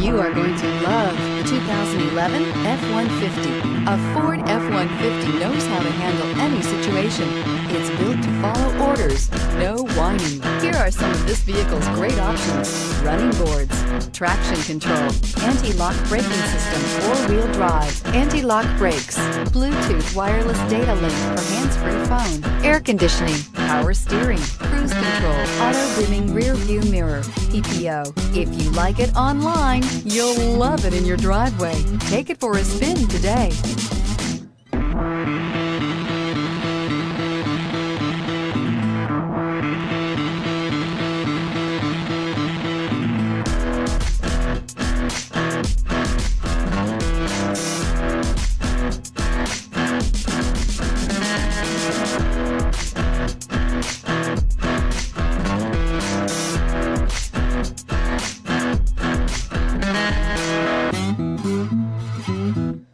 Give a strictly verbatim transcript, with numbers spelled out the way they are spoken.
You are going to love the two thousand eleven F one fifty. A Ford F one fifty knows how to handle any situation. It's built to follow orders, no whining. Here are some of this vehicle's great options: running boards, traction control, anti-lock braking system, four-wheel drive, anti-lock brakes, Bluetooth wireless data link for hands-free phone, air conditioning, power steering, cruise control, auto-dimming rear view mirror, P P O. If you like it online, you'll love it in your driveway. Take it for a spin today. Mm-hmm.